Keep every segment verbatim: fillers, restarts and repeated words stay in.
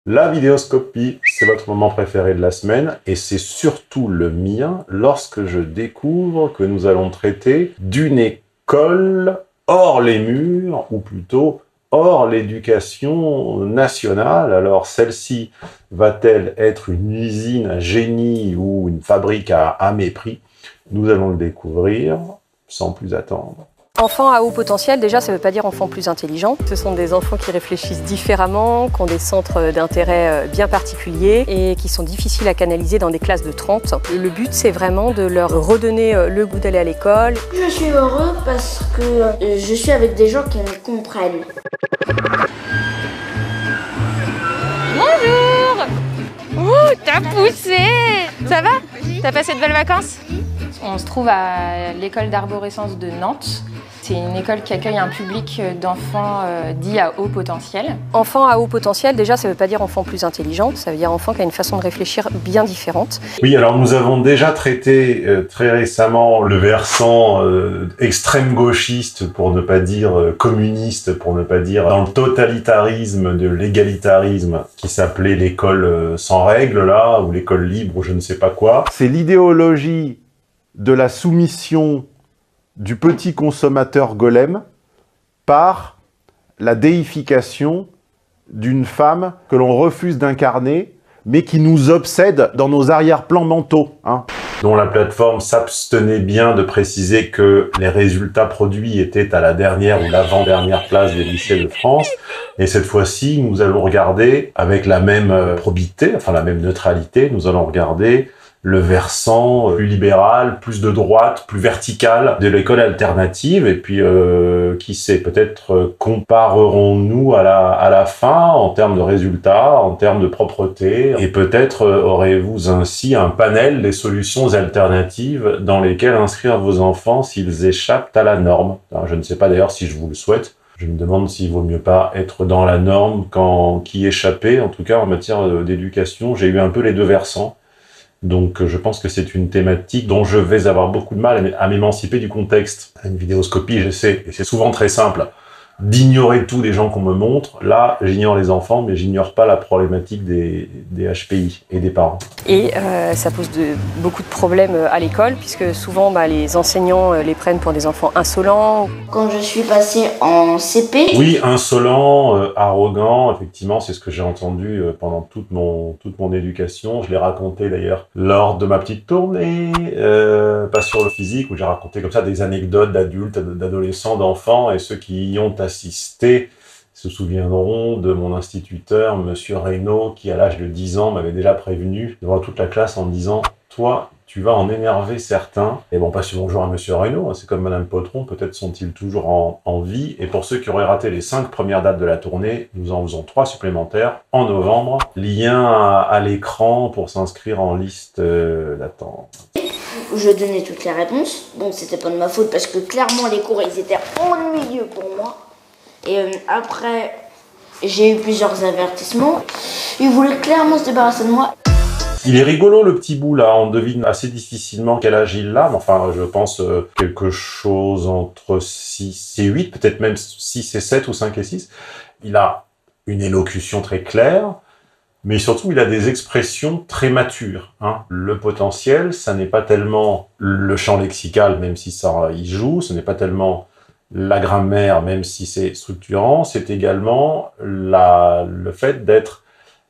La vidéoscopie, c'est votre moment préféré de la semaine et c'est surtout le mien lorsque je découvre que nous allons traiter d'une école hors les murs, ou plutôt hors l'éducation nationale. Alors celle-ci va-t-elle être une usine à génie ou une fabrique à, à mépris? Nous allons le découvrir sans plus attendre. Enfants à haut potentiel, déjà, ça ne veut pas dire enfants plus intelligents. Ce sont des enfants qui réfléchissent différemment, qui ont des centres d'intérêt bien particuliers et qui sont difficiles à canaliser dans des classes de trente. Le but, c'est vraiment de leur redonner le goût d'aller à l'école. Je suis heureux parce que je suis avec des gens qui me comprennent. Bonjour! Oh, t'as poussé! Ça va? T'as passé de belles vacances? On se trouve à l'école d'arborescence de Nantes. C'est une école qui accueille un public d'enfants euh, dits à haut potentiel. Enfants à haut potentiel, déjà, ça ne veut pas dire enfants plus intelligents, ça veut dire enfants qui ont une façon de réfléchir bien différente. Oui, alors nous avons déjà traité euh, très récemment le versant euh, extrême gauchiste, pour ne pas dire euh, communiste, pour ne pas dire dans le totalitarisme de l'égalitarisme, qui s'appelait l'école euh, sans règles, là, ou l'école libre, ou je ne sais pas quoi. C'est l'idéologie de la soumission du petit consommateur golem par la déification d'une femme que l'on refuse d'incarner, mais qui nous obsède dans nos arrière-plans mentaux. Hein. Dont la plateforme s'abstenait bien de préciser que les résultats produits étaient à la dernière ou l'avant-dernière place des lycées de France. Et cette fois-ci, nous allons regarder, avec la même probité, enfin la même neutralité, nous allons regarder le versant plus libéral, plus de droite, plus vertical de l'école alternative. Et puis, euh, qui sait, peut-être comparerons-nous à la, à la fin en termes de résultats, en termes de propreté. Et peut-être aurez-vous ainsi un panel des solutions alternatives dans lesquelles inscrire vos enfants s'ils échappent à la norme. Alors, je ne sais pas d'ailleurs si je vous le souhaite. Je me demande s'il vaut mieux pas être dans la norme qu'y échapper. En tout cas, en matière d'éducation, j'ai eu un peu les deux versants. Donc je pense que c'est une thématique dont je vais avoir beaucoup de mal à m'émanciper du contexte. Une vidéoscopie, je sais, et c'est souvent très simple, d'ignorer tous les gens qu'on me montre. Là, j'ignore les enfants, mais j'ignore pas la problématique des, des H P I et des parents. Et euh, ça pose de, beaucoup de problèmes à l'école, puisque souvent bah, les enseignants les prennent pour des enfants insolents. Quand je suis passée en C P... Oui, insolent, euh, arrogant, effectivement, c'est ce que j'ai entendu euh, pendant toute mon, toute mon éducation. Je l'ai raconté d'ailleurs lors de ma petite tournée, euh, pas sur le physique, où j'ai raconté comme ça des anecdotes d'adultes, d'adolescents, d'enfants, et ceux qui y ont assisté se souviendront de mon instituteur, Monsieur Reynaud, qui à l'âge de dix ans m'avait déjà prévenu devant toute la classe en me disant « Toi, tu vas en énerver certains. » Et bon, passe bonjour à Monsieur Reynaud, c'est comme Madame Potron, peut-être sont-ils toujours en, en vie. Et pour ceux qui auraient raté les cinq premières dates de la tournée, nous en faisons trois supplémentaires en novembre. Lien à, à l'écran pour s'inscrire en liste euh, d'attente. Je donnais toutes les réponses. Bon, c'était pas de ma faute parce que clairement les cours ils étaient ennuyeux pour moi. Et euh, après, j'ai eu plusieurs avertissements. Ils voulaient clairement se débarrasser de moi. Il est rigolo le petit bout là, on devine assez difficilement quel âge il a, mais enfin je pense euh, quelque chose entre six et huit, peut-être même six et sept ou cinq et six. Il a une élocution très claire, mais surtout il a des expressions très matures. Hein. Le potentiel, ça n'est pas tellement le champ lexical, même si ça y joue, ce n'est pas tellement la grammaire, même si c'est structurant, c'est également la, le fait d'être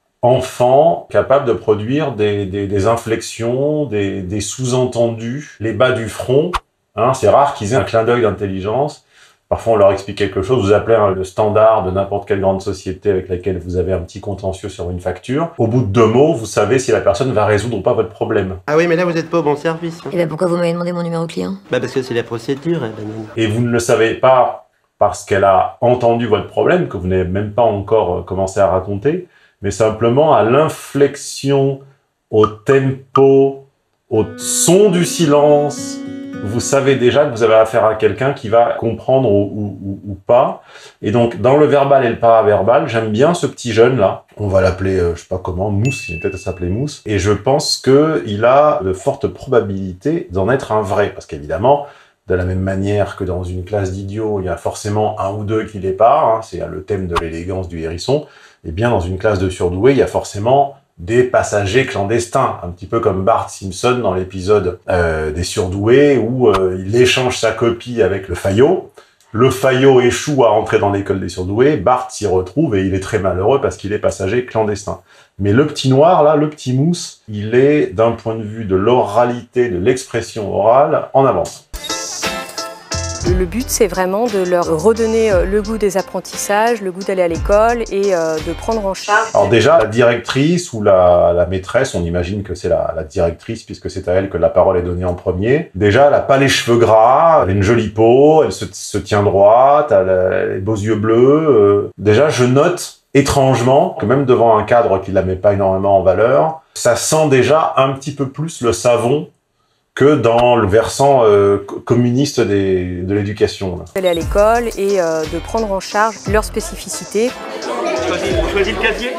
enfant capable de produire des, des, des inflexions, des, des sous-entendus, les bas du front. Hein, c'est rare qu'ils aient un clin d'œil d'intelligence. Parfois, on leur explique quelque chose, vous appelez hein, le standard de n'importe quelle grande société avec laquelle vous avez un petit contentieux sur une facture. Au bout de deux mots, vous savez si la personne va résoudre ou pas votre problème. Ah oui, mais là, vous n'êtes pas au bon service. Et bah pourquoi vous m'avez demandé mon numéro client? Bah parce que c'est la procédure. Eh ben non. Et vous ne le savez pas parce qu'elle a entendu votre problème, que vous n'avez même pas encore commencé à raconter, mais simplement à l'inflexion, au tempo, au son du silence. Vous savez déjà que vous avez affaire à quelqu'un qui va comprendre ou, ou, ou pas. Et donc, dans le verbal et le paraverbal, j'aime bien ce petit jeune-là. On va l'appeler, euh, je sais pas comment, Mousse, il est peut-être à s'appeler Mousse. Et je pense qu'il a de fortes probabilités d'en être un vrai. Parce qu'évidemment, de la même manière que dans une classe d'idiots, il y a forcément un ou deux qui l'est pas. Hein, c'est le thème de l'élégance du hérisson. eh bien, dans une classe de surdoués, il y a forcément des passagers clandestins, un petit peu comme Bart Simpson dans l'épisode euh, des surdoués, où euh, il échange sa copie avec le faillot. Le faillot échoue à rentrer dans l'école des surdoués, Bart s'y retrouve et il est très malheureux parce qu'il est passager clandestin. Mais le petit noir, là, le petit mousse, il est, d'un point de vue de l'oralité, de l'expression orale, en avance. Le but, c'est vraiment de leur redonner le goût des apprentissages, le goût d'aller à l'école et euh, de prendre en charge. Alors déjà, la directrice ou la, la maîtresse, on imagine que c'est la, la directrice puisque c'est à elle que la parole est donnée en premier. Déjà, elle n'a pas les cheveux gras, elle a une jolie peau, elle se, se tient droite, elle a les beaux yeux bleus. Euh. Déjà, je note étrangement que même devant un cadre qui la met pas énormément en valeur, ça sent déjà un petit peu plus le savon que dans le versant euh, communiste des, de l'éducation. D'aller à l'école et euh, de prendre en charge leurs spécificités. On choisit, on choisit le casier.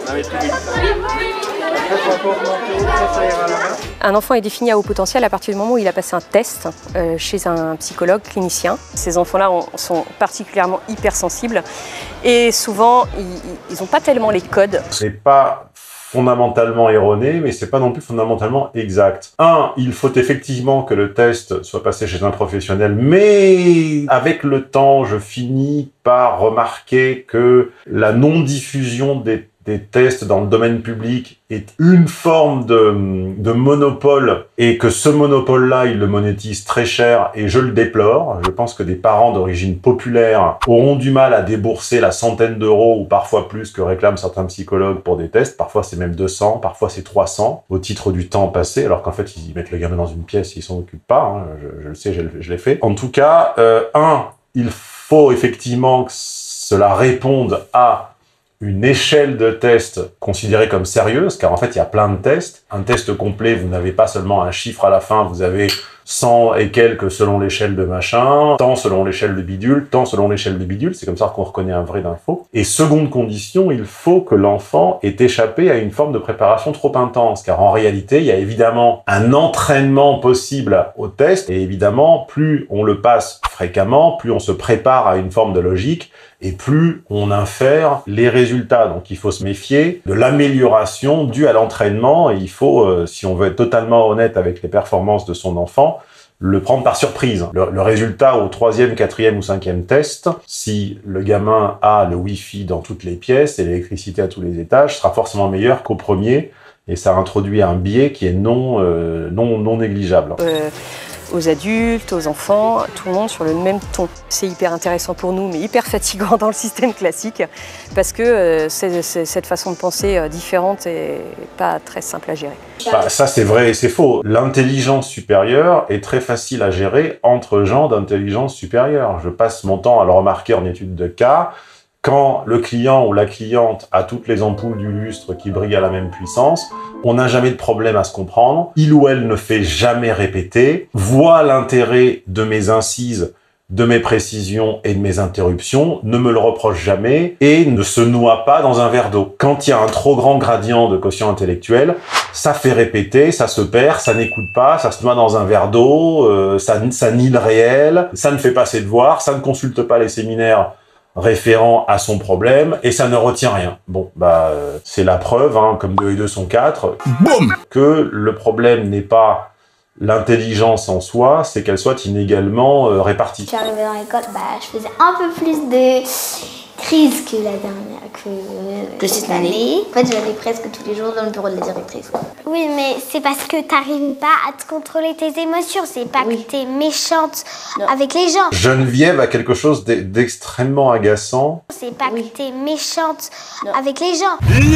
Un enfant est défini à haut potentiel à partir du moment où il a passé un test euh, chez un psychologue clinicien. Ces enfants-là sont particulièrement hypersensibles et souvent, ils n'ont pas tellement les codes. C'est pas fondamentalement erroné, mais c'est pas non plus fondamentalement exact. Un, il faut effectivement que le test soit passé chez un professionnel, mais avec le temps, je finis par remarquer que la non-diffusion des des tests dans le domaine public est une forme de, de monopole et que ce monopole-là, il le monétise très cher et je le déplore. Je pense que des parents d'origine populaire auront du mal à débourser la centaine d'euros ou parfois plus que réclament certains psychologues pour des tests. Parfois, c'est même deux cents, parfois c'est trois cents au titre du temps passé, alors qu'en fait, ils mettent le gamin dans une pièce et ils s'en occupent pas. Hein. Je, je le sais, je, je l'ai fait. En tout cas, euh, un, il faut effectivement que cela réponde à une échelle de tests considérée comme sérieuse, car en fait, il y a plein de tests. Un test complet, vous n'avez pas seulement un chiffre à la fin, vous avez cent et quelques selon l'échelle de machin, tant selon l'échelle de bidule, tant selon l'échelle de bidule, c'est comme ça qu'on reconnaît un vrai d'un faux. Et seconde condition, il faut que l'enfant ait échappé à une forme de préparation trop intense, car en réalité, il y a évidemment un entraînement possible au test, et évidemment, plus on le passe fréquemment, plus on se prépare à une forme de logique, et plus on infère les résultats. Donc il faut se méfier de l'amélioration due à l'entraînement, et il faut, euh, si on veut être totalement honnête avec les performances de son enfant, le prendre par surprise. Le, le résultat au troisième, quatrième ou cinquième test, si le gamin a le Wi-Fi dans toutes les pièces et l'électricité à tous les étages, sera forcément meilleur qu'au premier, et ça introduit un biais qui est non, euh, non, non négligeable. Euh... aux adultes, aux enfants, tout le monde sur le même ton. C'est hyper intéressant pour nous, mais hyper fatigant dans le système classique, parce que euh, c'est, c'est, cette façon de penser euh, différente est pas très simple à gérer. Bah, ça, c'est vrai et c'est faux. L'intelligence supérieure est très facile à gérer entre gens d'intelligence supérieure. Je passe mon temps à le remarquer en étude de cas. Quand le client ou la cliente a toutes les ampoules du lustre qui brillent à la même puissance, on n'a jamais de problème à se comprendre, il ou elle ne fait jamais répéter, voit l'intérêt de mes incises, de mes précisions et de mes interruptions, ne me le reproche jamais et ne se noie pas dans un verre d'eau. Quand il y a un trop grand gradient de quotient intellectuel, ça fait répéter, ça se perd, ça n'écoute pas, ça se noie dans un verre d'eau, euh, ça, ça nie le réel, ça ne fait pas ses devoirs, ça ne consulte pas les séminaires référent à son problème, et ça ne retient rien. Bon, bah, euh, c'est la preuve, hein, comme deux et deux sont quatre, boum, que le problème n'est pas l'intelligence en soi, c'est qu'elle soit inégalement euh, répartie. Je suis arrivée dans l'école, bah, je faisais un peu plus de crise que la dernière, que, que cette année. En fait, j'allais presque tous les jours dans le bureau de la directrice. Oui, mais c'est parce que t'arrives pas à te contrôler tes émotions, c'est pas oui. que t'es méchante non. avec les gens. Geneviève a quelque chose d'extrêmement agaçant. C'est pas oui. que t'es méchante non. avec les gens.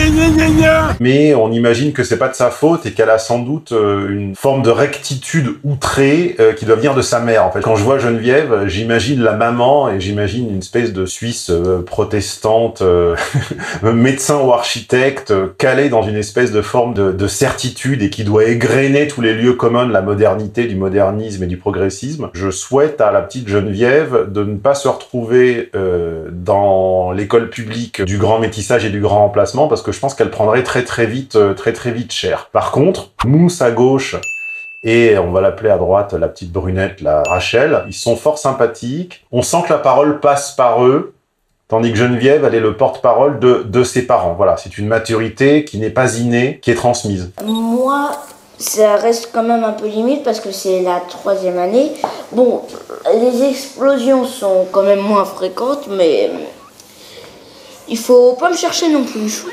Mais on imagine que c'est pas de sa faute et qu'elle a sans doute euh, une forme de rectitude outrée euh, qui doit venir de sa mère. En fait, quand je vois Geneviève, j'imagine la maman et j'imagine une espèce de Suisse euh, protestante, euh, médecin ou architecte, euh, calée dans une espèce de forme de, de certitude et qui doit égrener tous les lieux communs de la modernité, du modernisme et du progressisme. Je souhaite à la petite Geneviève de ne pas se retrouver euh, dans l'école publique du grand métissage et du grand remplacement, parce que je pense qu'elle prendrait très très vite, euh, très très vite cher. Par contre, Mousse à gauche et on va l'appeler à droite la petite brunette, la Rachel, ils sont fort sympathiques. On sent que la parole passe par eux. Tandis que Geneviève, elle est le porte-parole de, de ses parents. Voilà, c'est une maturité qui n'est pas innée, qui est transmise. Moi, ça reste quand même un peu limite parce que c'est la troisième année. Bon, les explosions sont quand même moins fréquentes, mais il faut pas me chercher non plus.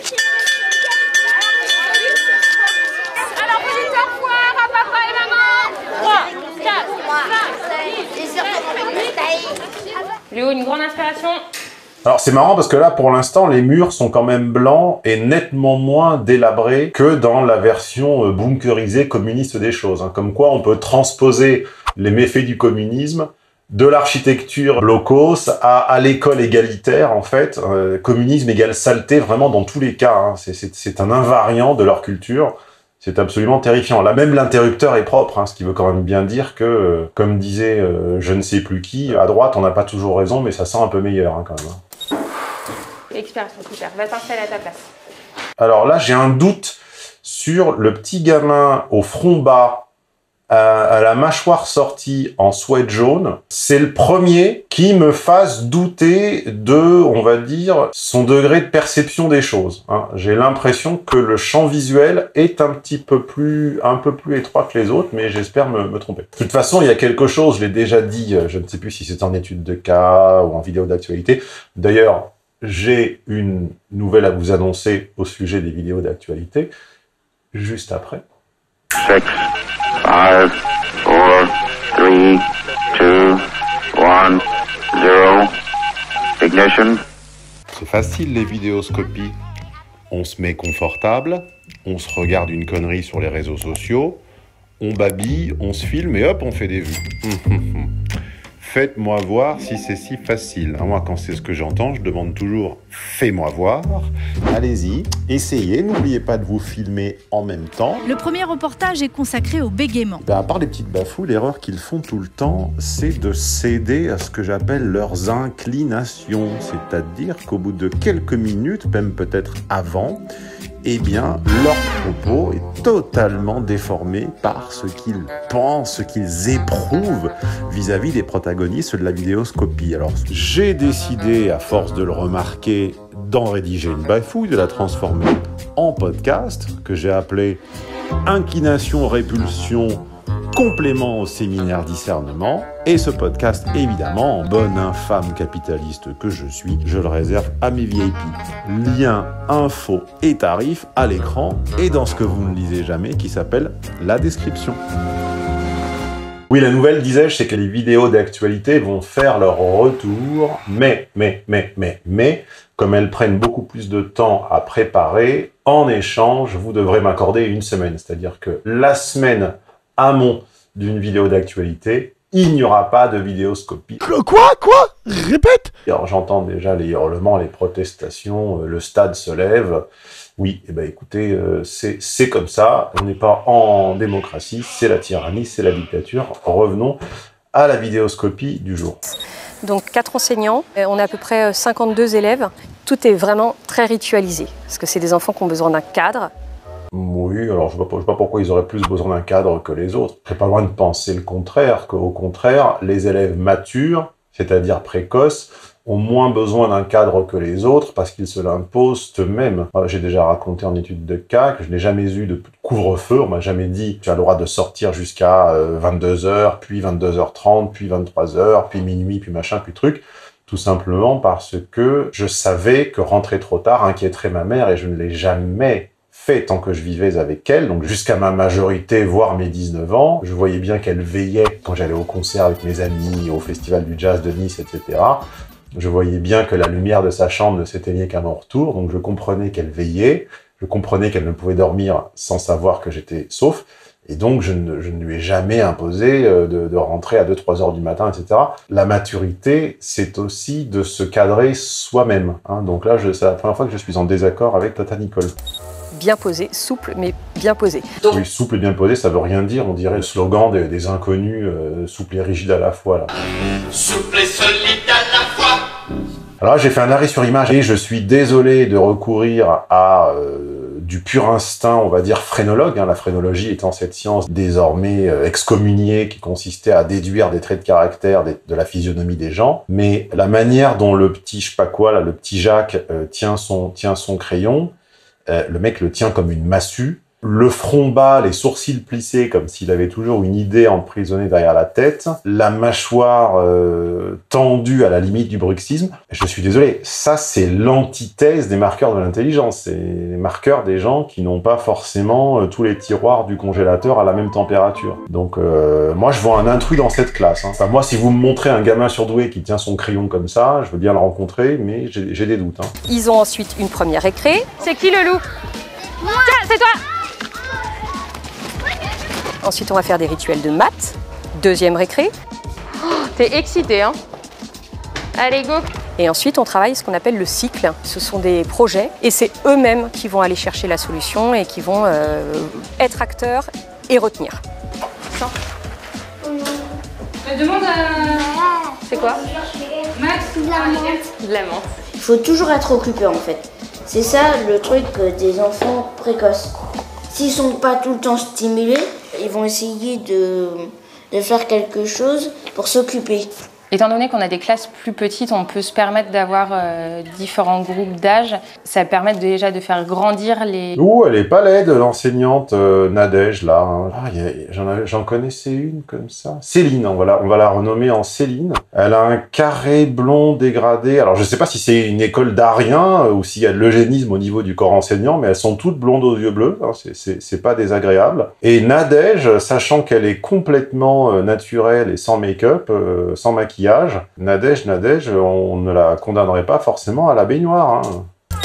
Léo, une grande inspiration. Alors c'est marrant parce que là, pour l'instant, les murs sont quand même blancs et nettement moins délabrés que dans la version euh, bunkerisée communiste des choses. Hein. Comme quoi, on peut transposer les méfaits du communisme de l'architecture blocos à, à l'école égalitaire, en fait. Euh, communisme égale saleté, vraiment dans tous les cas. Hein. C'est un invariant de leur culture. C'est absolument terrifiant. Là, même l'interrupteur est propre, hein, ce qui veut quand même bien dire que, euh, comme disait euh, je ne sais plus qui, à droite, on n'a pas toujours raison, mais ça sent un peu meilleur, hein, quand même. Expérience, super. Va t'installer à ta place. Alors là, j'ai un doute sur le petit gamin au front bas, à, à la mâchoire sortie en sweat jaune. C'est le premier qui me fasse douter de, on va dire, son degré de perception des choses. Hein. J'ai l'impression que le champ visuel est un petit peu plus, un peu plus étroit que les autres, mais j'espère me, me tromper. De toute façon, il y a quelque chose, je l'ai déjà dit, je ne sais plus si c'est en étude de cas ou en vidéo d'actualité. D'ailleurs, j'ai une nouvelle à vous annoncer au sujet des vidéos d'actualité, juste après. six, five, four, three, two, one, zero, ignition. C'est facile les vidéoscopies. On se met confortable, on se regarde une connerie sur les réseaux sociaux, on babille, on se filme et hop, on fait des vues. Faites-moi voir si c'est si facile. Moi, quand c'est ce que j'entends, je demande toujours « fais-moi voir ». Allez-y, essayez, n'oubliez pas de vous filmer en même temps. Le premier reportage est consacré au bégaiement. Ben, à part les petites bafouilles, l'erreur qu'ils font tout le temps, c'est de céder à ce que j'appelle leurs inclinations. C'est-à-dire qu'au bout de quelques minutes, même peut-être avant, eh bien, leur propos est totalement déformé par ce qu'ils pensent, ce qu'ils éprouvent vis-à-vis des protagonistes de la vidéoscopie. Alors, j'ai décidé, à force de le remarquer, d'en rédiger une bafouille, de la transformer en podcast, que j'ai appelé « Inclination, répulsion, complément au séminaire discernement ». Et ce podcast, évidemment, en bonne infâme capitaliste que je suis, je le réserve à mes V I P. Lien, info et tarifs à l'écran et dans ce que vous ne lisez jamais qui s'appelle la description. Oui, la nouvelle, disais-je, c'est que les vidéos d'actualité vont faire leur retour, mais, mais, mais, mais, mais, comme elles prennent beaucoup plus de temps à préparer, en échange, vous devrez m'accorder une semaine. C'est-à-dire que la semaine amont d'une vidéo d'actualité, il n'y aura pas de vidéoscopie. Quoi Quoi Répète. Alors j'entends déjà les hurlements, les protestations, euh, le stade se lève. Oui, eh ben écoutez, euh, c'est comme ça, on n'est pas en démocratie, c'est la tyrannie, c'est la dictature. Revenons à la vidéoscopie du jour. Donc quatre enseignants, on a à peu près cinquante-deux élèves. Tout est vraiment très ritualisé, parce que c'est des enfants qui ont besoin d'un cadre. Oui, alors je ne sais pas pourquoi ils auraient plus besoin d'un cadre que les autres. Je n'ai pas loin de penser le contraire, qu'au contraire, les élèves matures, c'est-à-dire précoces, ont moins besoin d'un cadre que les autres parce qu'ils se l'imposent eux-mêmes. J'ai déjà raconté en étude de cas que je n'ai jamais eu de couvre-feu. On m'a jamais dit tu as le droit de sortir jusqu'à vingt-deux heures, puis vingt-deux heures trente, puis vingt-trois heures, puis minuit, puis machin, puis truc. Tout simplement parce que je savais que rentrer trop tard inquiéterait ma mère et je ne l'ai jamais fait tant que je vivais avec elle, donc jusqu'à ma majorité, voire mes dix-neuf ans. Je voyais bien qu'elle veillait quand j'allais au concert avec mes amis, au festival du jazz de Nice, et cetera. Je voyais bien que la lumière de sa chambre ne s'éteignait qu'à mon retour, donc je comprenais qu'elle veillait, je comprenais qu'elle ne pouvait dormir sans savoir que j'étais sauf, et donc je ne, je ne lui ai jamais imposé de, de rentrer à deux trois heures du matin, et cetera. La maturité, c'est aussi de se cadrer soi-même. Hein. Donc là, c'est la première fois que je suis en désaccord avec Tata Nicole. Bien posé, souple, mais bien posé. Donc... Oui, souple et bien posé, ça veut rien dire. On dirait le slogan des, des inconnus, euh, souple et rigide à la fois. Là. Souple et solide à la fois. Alors là, j'ai fait un arrêt sur image et je suis désolé de recourir à euh, du pur instinct, on va dire, phrénologue, hein, la phrénologie étant cette science désormais euh, excommuniée qui consistait à déduire des traits de caractère des, de la physionomie des gens, mais la manière dont le petit, je sais pas quoi, là, le petit Jacques euh, tient, son, tient son crayon, euh, le mec le tient comme une massue, le front bas, les sourcils plissés, comme s'il avait toujours une idée emprisonnée derrière la tête, la mâchoire euh, tendue à la limite du bruxisme. Je suis désolé, ça c'est l'antithèse des marqueurs de l'intelligence. C'est les marqueurs des gens qui n'ont pas forcément euh, tous les tiroirs du congélateur à la même température. Donc euh, moi je vois un intrus dans cette classe. Hein. Enfin, moi si vous me montrez un gamin surdoué qui tient son crayon comme ça, je veux bien le rencontrer, mais j'ai des doutes. Hein. Ils ont ensuite une première récré. C'est qui le loup? Moi. Tiens, c'est toi. Ensuite, on va faire des rituels de maths. Deuxième récré. Oh, t'es excitée, hein? Allez, go! Et ensuite, on travaille ce qu'on appelle le cycle. Ce sont des projets et c'est eux-mêmes qui vont aller chercher la solution et qui vont euh, être acteurs et retenir. Attends. Je demande à... C'est quoi? Max? De la menthe. De la menthe. Il faut toujours être occupé en fait. C'est ça le truc des enfants précoces. S'ils sont pas tout le temps stimulés, ils vont essayer de, de faire quelque chose pour s'occuper. Étant donné qu'on a des classes plus petites, on peut se permettre d'avoir euh, différents groupes d'âge. Ça permet déjà de faire grandir les... Ouh, elle est pas laide, l'enseignante euh, Nadège, là. Hein. Ah, j'en connaissais une comme ça. Céline, on va, la, on va la renommer en Céline. Elle a un carré blond dégradé. Alors, je sais pas si c'est une école d'Arien ou s'il y a de l'eugénisme au niveau du corps enseignant, mais elles sont toutes blondes aux yeux bleus. Hein. C'est pas désagréable. Et Nadège, sachant qu'elle est complètement euh, naturelle et sans make-up, euh, sans maquillage, Nadège, Nadège, on ne la condamnerait pas forcément à la baignoire. Hein.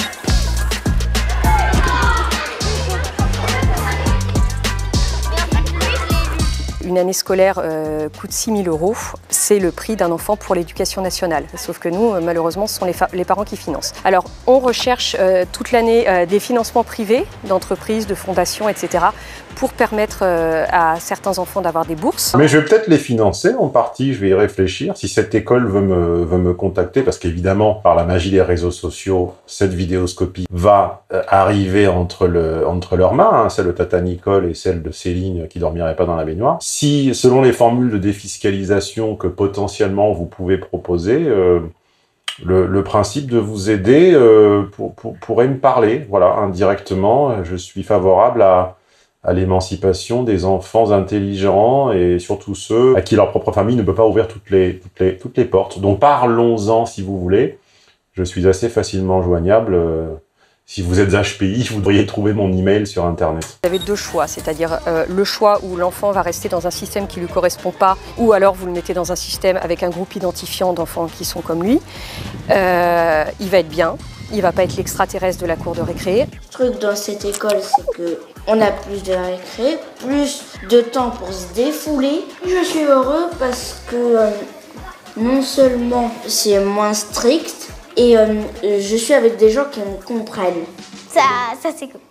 Une année scolaire euh, coûte six mille euros. C'est le prix d'un enfant pour l'éducation nationale. Sauf que nous, malheureusement, ce sont les, les parents qui financent. Alors, on recherche euh, toute l'année euh, des financements privés, d'entreprises, de fondations, et cetera, pour permettre euh, à certains enfants d'avoir des bourses. Mais je vais peut-être les financer en partie, je vais y réfléchir. Si cette école veut me, veut me contacter, parce qu'évidemment, par la magie des réseaux sociaux, cette vidéoscopie va euh, arriver entre, le, entre leurs mains, hein, celle de Tata Nicole et celle de Céline qui dormirait pas dans la baignoire. Si, selon les formules de défiscalisation que potentiellement vous pouvez proposer, euh, le, le principe de vous aider euh, pour, pour, pourrait me parler. Voilà, indirectement, je suis favorable à à l'émancipation des enfants intelligents et surtout ceux à qui leur propre famille ne peut pas ouvrir toutes les, toutes les, toutes les portes. Donc parlons-en si vous voulez. Je suis assez facilement joignable. Si vous êtes H P I, vous devriez trouver mon email sur Internet. Vous avez deux choix, c'est-à-dire euh, le choix où l'enfant va rester dans un système qui ne lui correspond pas, ou alors vous le mettez dans un système avec un groupe identifiant d'enfants qui sont comme lui. Euh, il va être bien, il va pas être l'extraterrestre de la cour de récré. Le truc dans cette école, c'est que on a plus de récré, plus de temps pour se défouler. Je suis heureux parce que euh, non seulement c'est moins strict, et euh, je suis avec des gens qui me comprennent. Ça, ça c'est cool.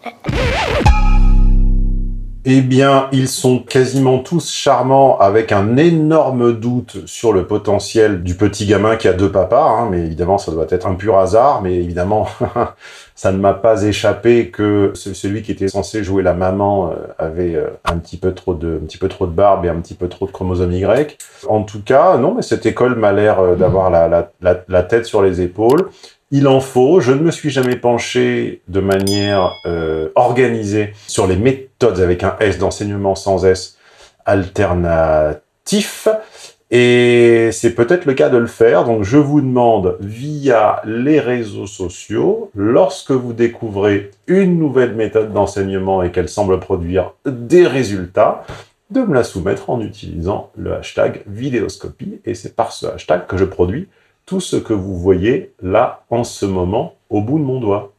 Eh bien, ils sont quasiment tous charmants, avec un énorme doute sur le potentiel du petit gamin qui a deux papas, hein, mais évidemment, ça doit être un pur hasard, mais évidemment, ça ne m'a pas échappé que celui qui était censé jouer la maman avait un petit peu trop de, un petit peu trop de barbe et un petit peu trop de chromosome Y. En tout cas, non, mais cette école m'a l'air d'avoir la, la, la, la tête sur les épaules. Il en faut, je ne me suis jamais penché de manière euh, organisée sur les méthodes avec un S d'enseignement sans S alternatif, et c'est peut-être le cas de le faire, donc je vous demande via les réseaux sociaux, lorsque vous découvrez une nouvelle méthode d'enseignement et qu'elle semble produire des résultats, de me la soumettre en utilisant le hashtag vidéoscopie, et c'est par ce hashtag que je produis tout ce que vous voyez là, en ce moment, au bout de mon doigt.